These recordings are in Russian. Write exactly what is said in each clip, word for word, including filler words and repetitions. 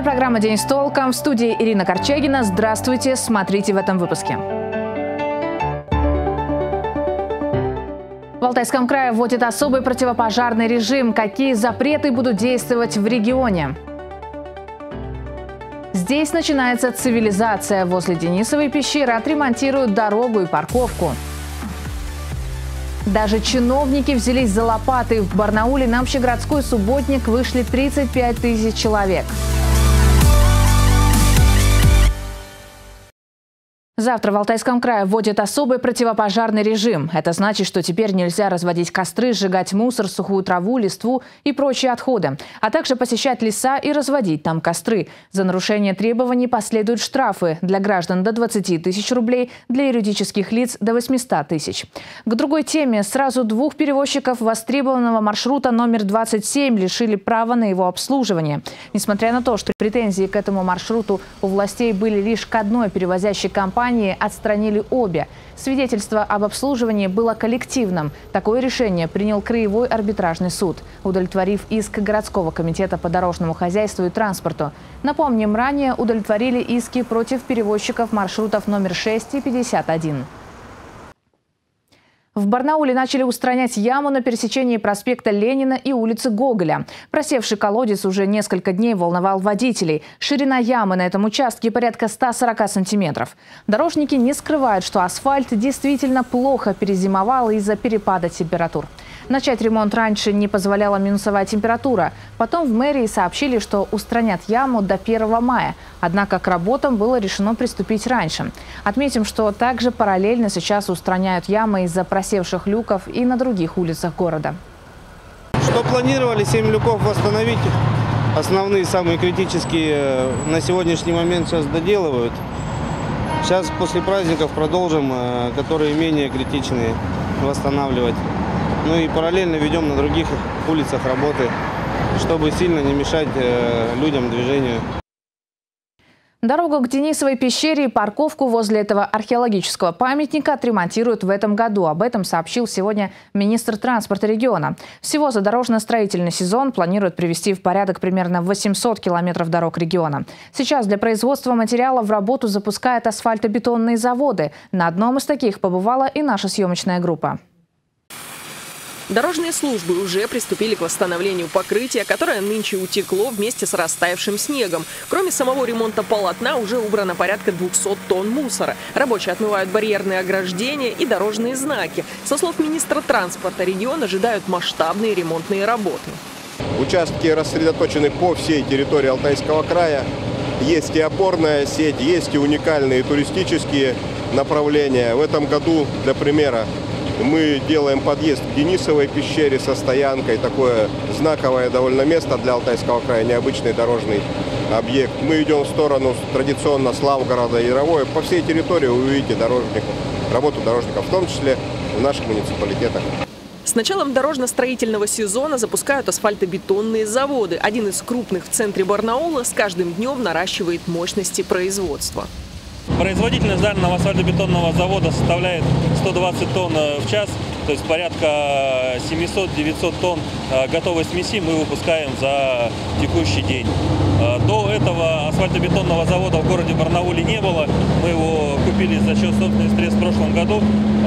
программа «День с толком». В студии Ирина Корчагина. Здравствуйте. Смотрите в этом выпуске. В Алтайском крае вводит особый противопожарный режим. Какие запреты будут действовать в регионе? Здесь начинается цивилизация. Возле Денисовой пещеры отремонтируют дорогу и парковку. Даже чиновники взялись за лопаты. В Барнауле на общегородской субботник вышли тридцать пять тысяч человек. Завтра в Алтайском крае вводят особый противопожарный режим. Это значит, что теперь нельзя разводить костры, сжигать мусор, сухую траву, листву и прочие отходы, а также посещать леса и разводить там костры. За нарушение требований последуют штрафы для граждан до двадцати тысяч рублей, для юридических лиц до восьмисот тысяч. К другой теме. Сразу двух перевозчиков востребованного маршрута номер двадцать семь лишили права на его обслуживание. Несмотря на то, что претензии к этому маршруту у властей были лишь к одной перевозящей компании, отстранили обе. Свидетельство об обслуживании было коллективным. Такое решение принял Краевой арбитражный суд, удовлетворив иск городского комитета по дорожному хозяйству и транспорту. Напомним, ранее удовлетворили иски против перевозчиков маршрутов номер шесть и пятьдесят один. В Барнауле начали устранять яму на пересечении проспекта Ленина и улицы Гоголя. Просевший колодец уже несколько дней волновал водителей. Ширина ямы на этом участке порядка ста сорока сантиметров. Дорожники не скрывают, что асфальт действительно плохо перезимовал из-за перепада температур. Начать ремонт раньше не позволяла минусовая температура. Потом в мэрии сообщили, что устранят яму до первого мая. Однако к работам было решено приступить раньше. Отметим, что также параллельно сейчас устраняют ямы из-за просевших люков и на других улицах города. Что планировали, семь люков восстановить. Основные, самые критические на сегодняшний момент сейчас доделывают. Сейчас после праздников продолжим, которые менее критичные, восстанавливать. Ну и параллельно ведем на других улицах работы, чтобы сильно не мешать людям движению. Дорогу к Денисовой пещере и парковку возле этого археологического памятника отремонтируют в этом году. Об этом сообщил сегодня министр транспорта региона. Всего за дорожно-строительный сезон планируют привести в порядок примерно восемьсот километров дорог региона. Сейчас для производства материала в работу запускают асфальтобетонные заводы. На одном из таких побывала и наша съемочная группа. Дорожные службы уже приступили к восстановлению покрытия, которое нынче утекло вместе с растаявшим снегом. Кроме самого ремонта полотна уже убрано порядка двухсот тонн мусора. Рабочие отмывают барьерные ограждения и дорожные знаки. Со слов министра транспорта, регион ожидают масштабные ремонтные работы. Участки рассредоточены по всей территории Алтайского края. Есть и опорная сеть, есть и уникальные туристические направления. В этом году, для примера, мы делаем подъезд к Денисовой пещере со стоянкой. Такое знаковое довольно место для Алтайского края, необычный дорожный объект. Мы идем в сторону традиционно Славгорода и Яровое. По всей территории вы увидите дорожников, работу дорожников, в том числе в наших муниципалитетах. С началом дорожно-строительного сезона запускают асфальтобетонные заводы. Один из крупных в центре Барнаула с каждым днем наращивает мощности производства. Производительность данного асфальтобетонного завода составляет сто двадцать тонн в час, то есть порядка семисот-девятисот тонн готовой смеси мы выпускаем за текущий день. До этого асфальтобетонного завода в городе Барнауле не было. Мы его купили за счет собственных средств в прошлом году,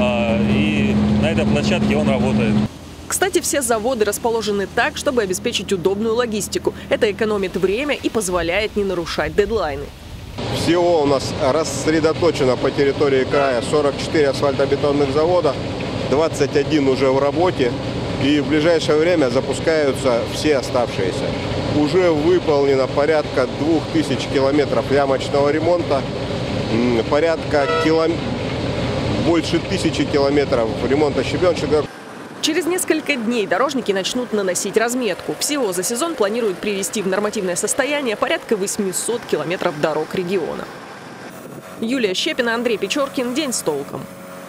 и на этой площадке он работает. Кстати, все заводы расположены так, чтобы обеспечить удобную логистику. Это экономит время и позволяет не нарушать дедлайны. Всего у нас рассредоточено по территории края сорок четыре асфальтобетонных завода, двадцать один уже в работе, и в ближайшее время запускаются все оставшиеся. Уже выполнено порядка двух тысяч километров ямочного ремонта, порядка килом... больше тысячи километров ремонта щебеночных дорог. Через несколько дней дорожники начнут наносить разметку. Всего за сезон планируют привести в нормативное состояние порядка восьмисот километров дорог региона. Юлия Щепина, Андрей Печоркин. День с толком.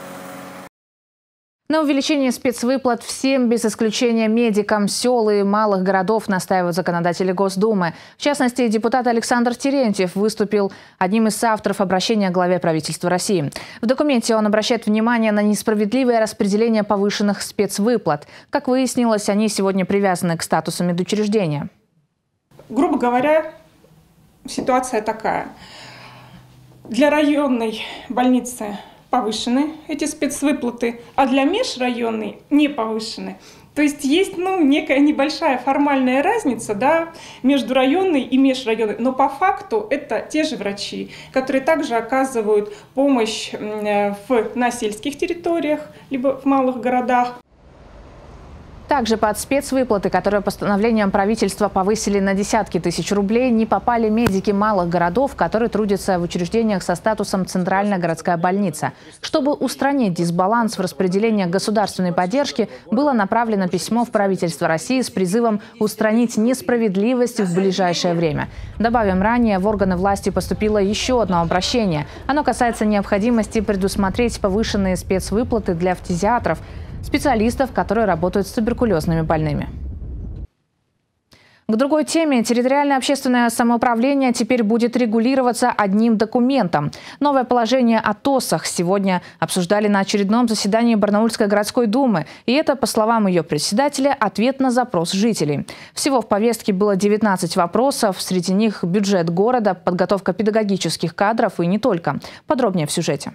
На увеличение спецвыплат всем, без исключения медикам, сел и малых городов, настаивают законодатели Госдумы. В частности, депутат Александр Терентьев выступил одним из авторов обращения к главе правительства России. В документе он обращает внимание на несправедливое распределение повышенных спецвыплат. Как выяснилось, они сегодня привязаны к статусу медучреждения. Грубо говоря, ситуация такая. Для районной больницы повышены эти спецвыплаты, а для межрайонной не повышены. То есть есть ну, некая небольшая формальная разница, да, между районной и межрайонной, но по факту это те же врачи, которые также оказывают помощь в, на сельских территориях, либо в малых городах. Также под спецвыплаты, которые постановлением правительства повысили на десятки тысяч рублей, не попали медики малых городов, которые трудятся в учреждениях со статусом «Центральная городская больница». Чтобы устранить дисбаланс в распределении государственной поддержки, было направлено письмо в правительство России с призывом устранить несправедливость в ближайшее время. Добавим, ранее в органы власти поступило еще одно обращение. Оно касается необходимости предусмотреть повышенные спецвыплаты для фтизиатров, специалистов, которые работают с туберкулезными больными. К другой теме. Территориальное общественное самоуправление теперь будет регулироваться одним документом. Новое положение о ТОСах сегодня обсуждали на очередном заседании Барнаульской городской думы. И это, по словам ее председателя, ответ на запрос жителей. Всего в повестке было девятнадцать вопросов. Среди них бюджет города, подготовка педагогических кадров и не только. Подробнее в сюжете.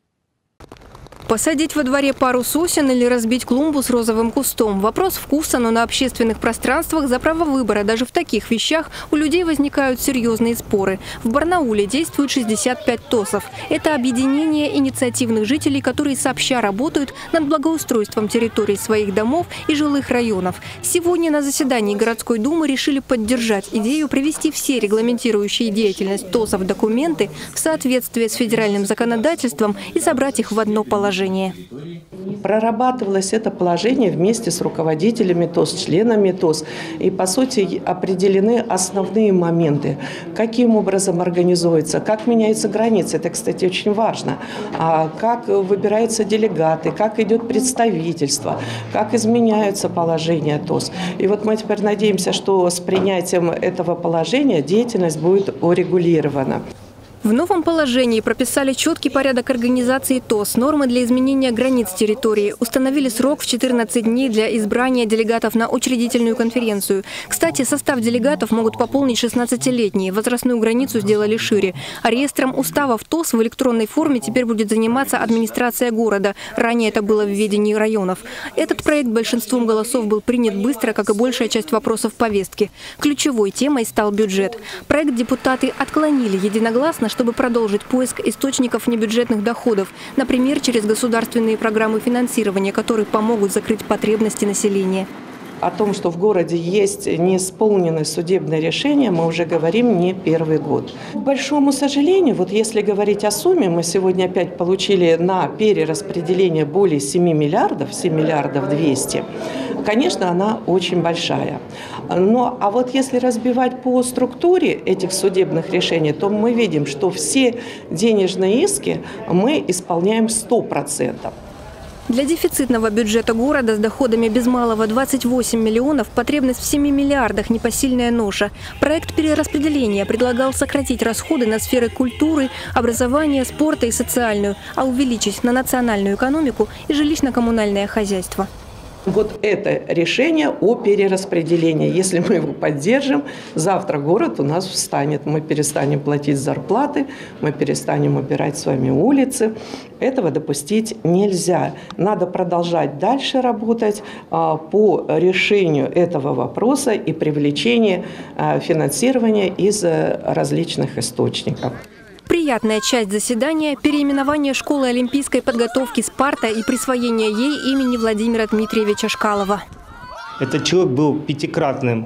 Посадить во дворе пару сосен или разбить клумбу с розовым кустом – вопрос вкуса, но на общественных пространствах за право выбора даже в таких вещах у людей возникают серьезные споры. В Барнауле действует шестьдесят пять ТОСов. Это объединение инициативных жителей, которые сообща работают над благоустройством территорий своих домов и жилых районов. Сегодня на заседании городской думы решили поддержать идею привести все регламентирующие деятельность ТОСов документы в соответствие с федеральным законодательством и собрать их в одно положение. Прорабатывалось это положение вместе с руководителями ТОС, членами ТОС. И, по сути, определены основные моменты. Каким образом организуется, как меняются границы. Это, кстати, очень важно. А как выбираются делегаты, как идет представительство, как изменяются положения ТОС. И вот мы теперь надеемся, что с принятием этого положения деятельность будет урегулирована. В новом положении прописали четкий порядок организации ТОС, нормы для изменения границ территории, установили срок в четырнадцать дней для избрания делегатов на учредительную конференцию. Кстати, состав делегатов могут пополнить шестнадцатилетние, возрастную границу сделали шире. А реестром уставов ТОС в электронной форме теперь будет заниматься администрация города. Ранее это было в ведении районов. Этот проект большинством голосов был принят быстро, как и большая часть вопросов повестки. Ключевой темой стал бюджет. Проект депутаты отклонили единогласно, чтобы продолжить поиск источников небюджетных доходов, например, через государственные программы финансирования, которые помогут закрыть потребности населения. О том, что в городе есть неисполненные судебные решения, мы уже говорим не первый год. К большому сожалению, вот если говорить о сумме, мы сегодня опять получили на перераспределение более семи миллиардов, семь миллиардов двести. Конечно, она очень большая. Но, а вот если разбивать по структуре этих судебных решений, то мы видим, что все денежные иски мы исполняем сто процентов. Для дефицитного бюджета города с доходами без малого двадцать восемь миллионов потребность в семи миллиардах – непосильная ноша. Проект перераспределения предлагал сократить расходы на сферы культуры, образования, спорта и социальную, а увеличить на национальную экономику и жилищно-коммунальное хозяйство. Вот это решение о перераспределении. Если мы его поддержим, завтра город у нас встанет. Мы перестанем платить зарплаты, мы перестанем убирать с вами улицы. Этого допустить нельзя. Надо продолжать дальше работать а, по решению этого вопроса и привлечению а, финансирования из а, различных источников. Приятная часть заседания – переименование школы олимпийской подготовки «Спарта» и присвоение ей имени Владимира Дмитриевича Чкалова. Этот человек был пятикратным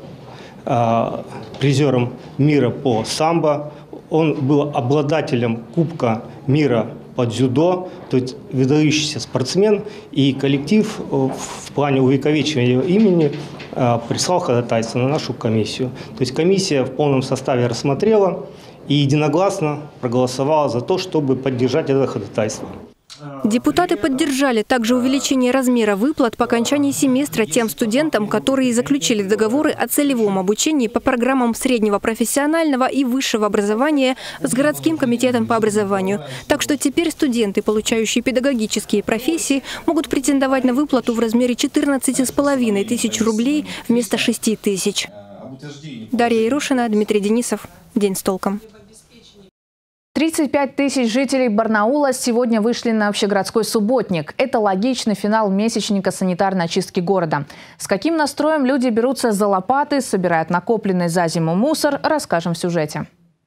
э, призером мира по самбо. Он был обладателем Кубка мира по дзюдо, то есть выдающийся спортсмен. И коллектив в плане увековечивания его имени э, прислал ходатайство на нашу комиссию. То есть комиссия в полном составе рассмотрела и единогласно проголосовала за то, чтобы поддержать это ходатайство. Депутаты поддержали также увеличение размера выплат по окончании семестра тем студентам, которые заключили договоры о целевом обучении по программам среднего профессионального и высшего образования с городским комитетом по образованию. Так что теперь студенты, получающие педагогические профессии, могут претендовать на выплату в размере четырнадцати с половиной тысяч рублей вместо шести тысяч. Дарья Ярушина, Дмитрий Денисов. День с толком. тридцать пять тысяч жителей Барнаула сегодня вышли на общегородской субботник. Это логичный финал месячника санитарной очистки города. С каким настроем люди берутся за лопаты, собирают накопленный за зиму мусор, расскажем в сюжете.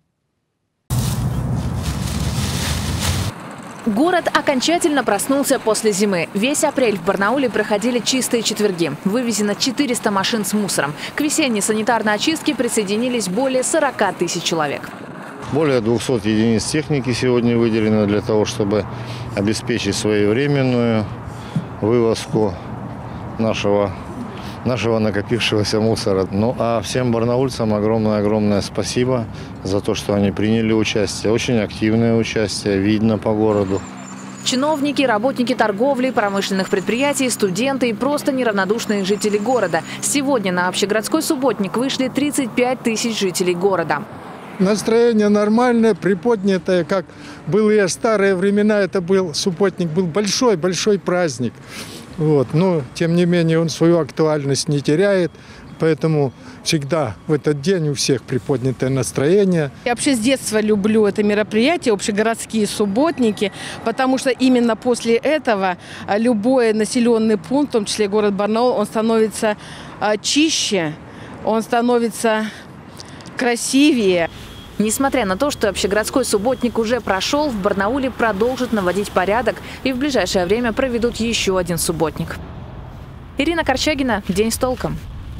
Город окончательно проснулся после зимы. Весь апрель в Барнауле проходили чистые четверги. Вывезено четыреста машин с мусором. К весенней санитарной очистке присоединились более сорока тысяч человек. Более двухсот единиц техники сегодня выделено для того, чтобы обеспечить своевременную вывозку нашего, нашего накопившегося мусора. Ну а всем барнаульцам огромное-огромное спасибо за то, что они приняли участие. Очень активное участие, видно по городу. Чиновники, работники торговли, промышленных предприятий, студенты и просто неравнодушные жители города. Сегодня на общегородской субботник вышли тридцать пять тысяч жителей города. Настроение нормальное, приподнятое, как былые старые времена. Это был субботник, был большой-большой праздник. Вот. Но, тем не менее, он свою актуальность не теряет. Поэтому всегда в этот день у всех приподнятое настроение. Я вообще с детства люблю это мероприятие, общегородские субботники, потому что именно после этого любой населенный пункт, в том числе город Барнаул, он становится чище, он становится красивее. Несмотря на то, что общегородской субботник уже прошел, в Барнауле продолжат наводить порядок и в ближайшее время проведут еще один субботник. Ирина Корчагина. День с толком.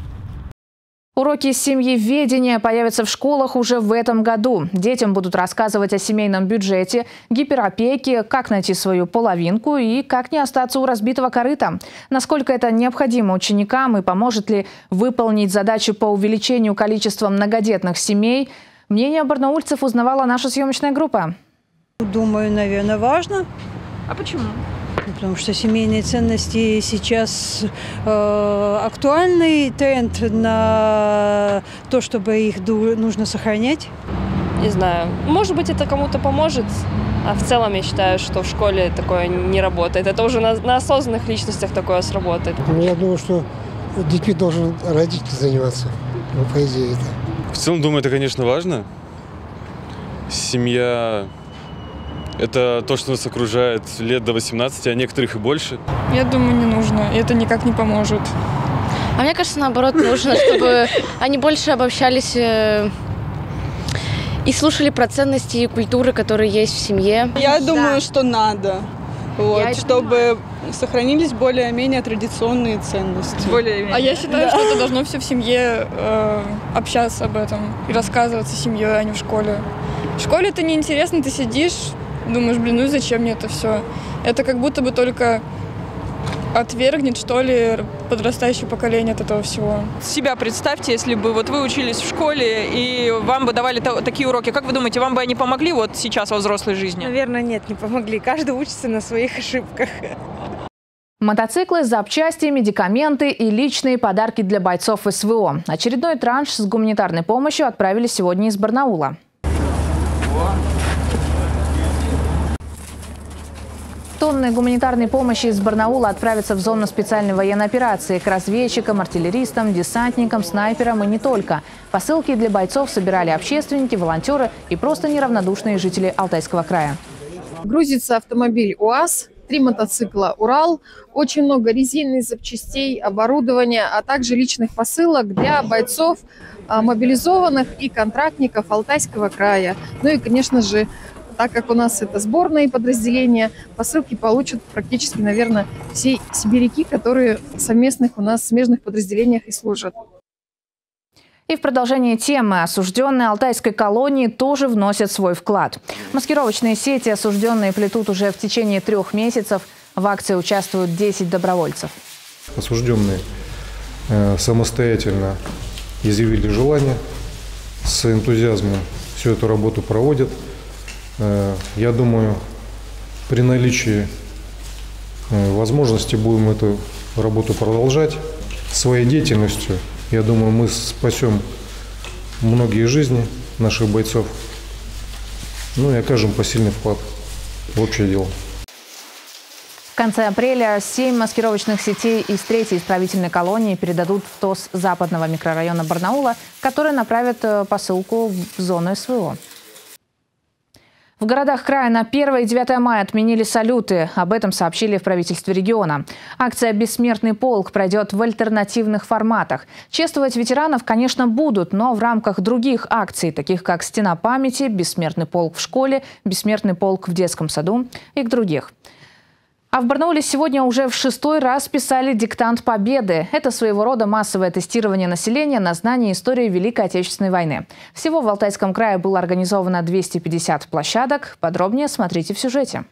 Уроки семьеведения появятся в школах уже в этом году. Детям будут рассказывать о семейном бюджете, гиперопеке, как найти свою половинку и как не остаться у разбитого корыта. Насколько это необходимо ученикам и поможет ли выполнить задачу по увеличению количества многодетных семей, мнение барнаульцев узнавала наша съемочная группа. Думаю, наверное, важно. А почему? Потому что семейные ценности сейчас э, актуальный тренд на то, чтобы их нужно сохранять. Не знаю. Может быть, это кому-то поможет, а в целом я считаю, что в школе такое не работает. Это уже на, на осознанных личностях такое сработает. Я думаю, что детьми должен родитель заниматься, ну, по идее это. В целом, думаю, это, конечно, важно. Семья – это то, что нас окружает лет до восемнадцати, а некоторых и больше. Я думаю, не нужно. Это никак не поможет. А мне кажется, наоборот, нужно, чтобы они больше обобщались и слушали про ценности и культуры, которые есть в семье. Я думаю, что надо, вот, чтобы сохранились более-менее традиционные ценности. Более-менее. А я считаю, да. что это должно все в семье э, общаться об этом и рассказываться семьей, а не в школе. В школе это неинтересно, ты сидишь, думаешь, блин, ну и зачем мне это все? Это как будто бы только отвергнет, что ли, подрастающее поколение от этого всего. Себя представьте, если бы вот вы учились в школе и вам бы давали такие уроки. Как вы думаете, вам бы они помогли вот сейчас во взрослой жизни? Наверное, нет, не помогли. Каждый учится на своих ошибках. Мотоциклы, запчасти, медикаменты и личные подарки для бойцов СВО. Очередной транш с гуманитарной помощью отправили сегодня из Барнаула. Тонны гуманитарной помощи из Барнаула отправятся в зону специальной военной операции к разведчикам, артиллеристам, десантникам, снайперам и не только. Посылки для бойцов собирали общественники, волонтеры и просто неравнодушные жители Алтайского края. Грузится автомобиль УАЗ, три мотоцикла «Урал», очень много резины, запчастей, оборудования, а также личных посылок для бойцов, мобилизованных и контрактников Алтайского края. Ну и, конечно же, так как у нас это сборные подразделения, посылки получат практически, наверное, все сибиряки, которые в совместных у нас смежных подразделениях и служат. И в продолжение темы осужденные Алтайской колонии тоже вносят свой вклад. Маскировочные сети осужденные плетут уже в течение трех месяцев. В акции участвуют десять добровольцев. Осужденные э, самостоятельно изъявили желание, с энтузиазмом всю эту работу проводят. Я думаю, при наличии возможности будем эту работу продолжать. Своей деятельностью, я думаю, мы спасем многие жизни наших бойцов, ну и окажем посильный вклад в общее дело. конце апреля семь маскировочных сетей из третьей исправительной колонии передадут в ТОС западного микрорайона Барнаула, которые направят посылку в зону СВО. В городах края на первое и девятое мая отменили салюты. Об этом сообщили в правительстве региона. Акция «Бессмертный полк» пройдет в альтернативных форматах. Чествовать ветеранов, конечно, будут, но в рамках других акций, таких как «Стена памяти», «Бессмертный полк в школе», «Бессмертный полк в детском саду» и других. А в Барнауле сегодня уже в шестой раз писали диктант Победы. Это своего рода массовое тестирование населения на знание истории Великой Отечественной войны. Всего в Алтайском крае было организовано двести пятьдесят площадок. Подробнее смотрите в сюжете.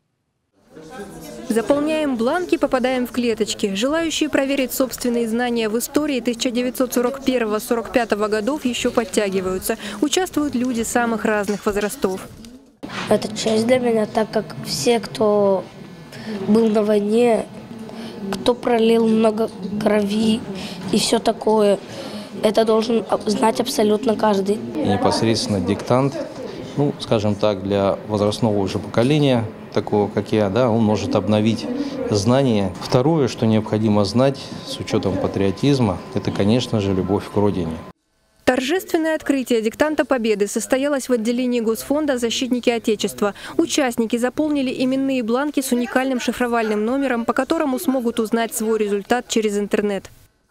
Заполняем бланки, попадаем в клеточки. Желающие проверить собственные знания в истории тысяча девятьсот сорок первого — сорок пятого годов еще подтягиваются. Участвуют люди самых разных возрастов. Это честь для меня, так как все, кто был на войне, кто пролил много крови и все такое, это должен знать абсолютно каждый. Непосредственно диктант, ну, скажем так, для возрастного уже поколения, такого как я, да, он может обновить знания. Второе, что необходимо знать с учетом патриотизма, это, конечно же, любовь к родине. Торжественное открытие диктанта Победы состоялось в отделении Госфонда «Защитники Отечества». Участники заполнили именные бланки с уникальным шифровальным номером, по которому смогут узнать свой результат через интернет.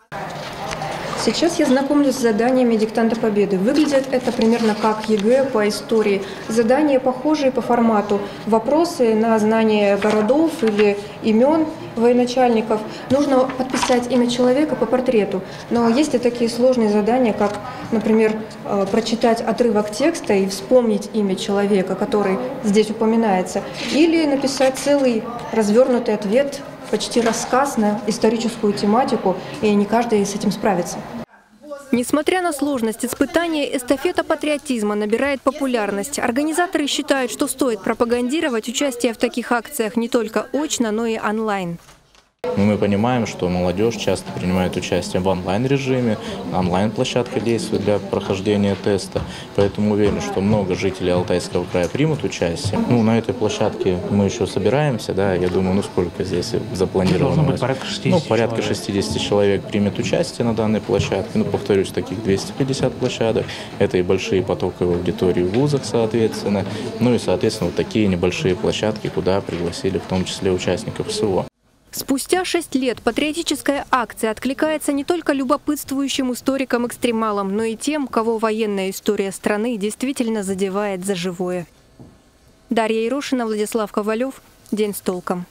Сейчас я знакомлюсь с заданиями диктанта Победы. Выглядит это примерно как ЕГЭ по истории. Задания похожие по формату. Вопросы на знание городов или имен военачальников. Нужно подписать имя человека по портрету. Но есть и такие сложные задания, как, например, прочитать отрывок текста и вспомнить имя человека, который здесь упоминается. Или написать целый развернутый ответ, почти рассказ на историческую тематику, и не каждый с этим справится. Несмотря на сложность испытания, эстафета патриотизма набирает популярность. Организаторы считают, что стоит пропагандировать участие в таких акциях не только очно, но и онлайн. Мы понимаем, что молодежь часто принимает участие в онлайн-режиме, онлайн-площадка действует для прохождения теста, поэтому уверен, что много жителей Алтайского края примут участие. Ну, на этой площадке мы еще собираемся, да, я думаю, ну сколько здесь запланировано? Быть порядка шестидесяти ну, порядка человек. шестидесяти человек примет участие на данной площадке. Ну, повторюсь, таких двести пятьдесят площадок. Это и большие потоковые аудитории в вузах, соответственно. Ну и, соответственно, вот такие небольшие площадки, куда пригласили в том числе участников СВО. Спустя шесть лет патриотическая акция откликается не только любопытствующим историкам-экстремалам, но и тем, кого военная история страны действительно задевает за живое. Дарья Ерошина, Владислав Ковалев. День с толком.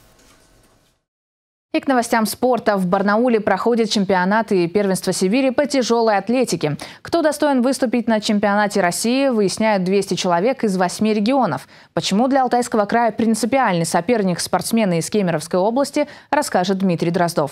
И к новостям спорта. В Барнауле проходит чемпионат и первенство Сибири по тяжелой атлетике. Кто достоин выступить на чемпионате России, выясняют двести человек из восьми регионов. Почему для Алтайского края принципиальный соперник спортсмены из Кемеровской области, расскажет Дмитрий Дроздов.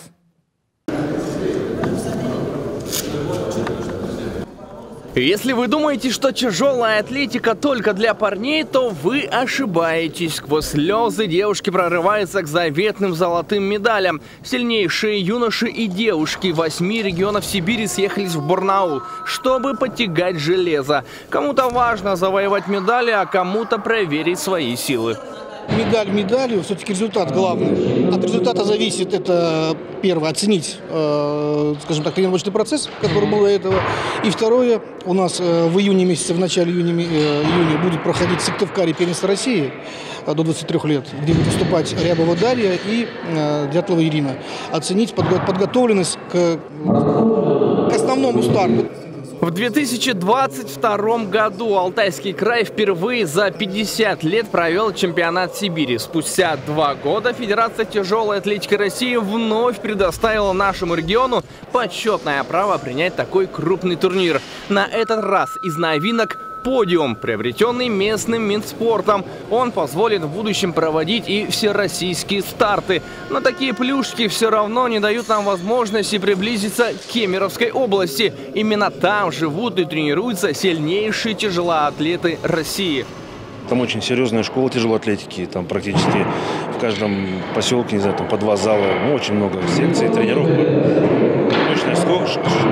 Если вы думаете, что тяжелая атлетика только для парней, то вы ошибаетесь. Сквозь слезы девушки прорываются к заветным золотым медалям. Сильнейшие юноши и девушки восьми регионов Сибири съехались в Барнаул, чтобы подтягать железо. Кому-то важно завоевать медали, а кому-то проверить свои силы. Медаль медалью, все-таки результат главный. От результата зависит, это первое, оценить, э, скажем так, тренировочный процесс, который был до этого. И второе, у нас э, в июне месяце, в начале июня, э, июня будет проходить в Сыктывкаре первенство России э, до двадцати трёх лет, где будет выступать Рябова Дарья и э, Дятлова Ирина. Оценить подго подготовленность к, к основному старту. В две тысячи двадцать втором году Алтайский край впервые за пятьдесят лет провел чемпионат Сибири. Спустя два года Федерация тяжелой атлетики России вновь предоставила нашему региону почетное право принять такой крупный турнир. На этот раз из новинок подиум, приобретенный местным Минспортом. Он позволит в будущем проводить и всероссийские старты. Но такие плюшки все равно не дают нам возможности приблизиться к Кемеровской области. Именно там живут и тренируются сильнейшие тяжелоатлеты России. Там очень серьезная школа тяжелой атлетики. Там практически в каждом поселке, не знаю, там по два зала. Ну, очень много секций, тренировок. Мощная школа,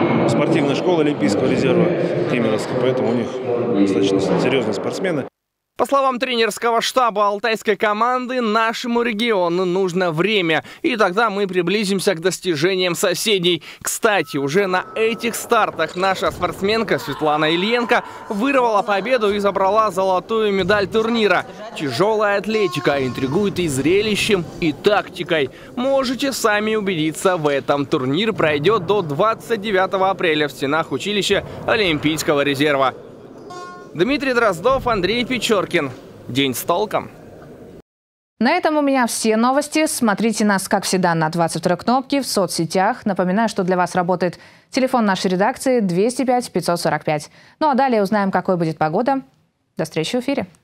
спортивная школа Олимпийского резерва Кемеровская. Поэтому у них достаточно серьезные спортсмены. По словам тренерского штаба алтайской команды, нашему региону нужно время, и тогда мы приблизимся к достижениям соседей. Кстати, уже на этих стартах наша спортсменка Светлана Ильенко вырвала победу и забрала золотую медаль турнира. Тяжелая атлетика интригует и зрелищем, и тактикой. Можете сами убедиться в этом. Турнир пройдет до двадцать девятого апреля в стенах училища Олимпийского резерва. Дмитрий Дроздов, Андрей Печоркин. День с толком. На этом у меня все новости. Смотрите нас, как всегда, на двадцать второй кнопке в соцсетях. Напоминаю, что для вас работает телефон нашей редакции двести пять пятьсот сорок пять. Ну а далее узнаем, какой будет погода. До встречи в эфире.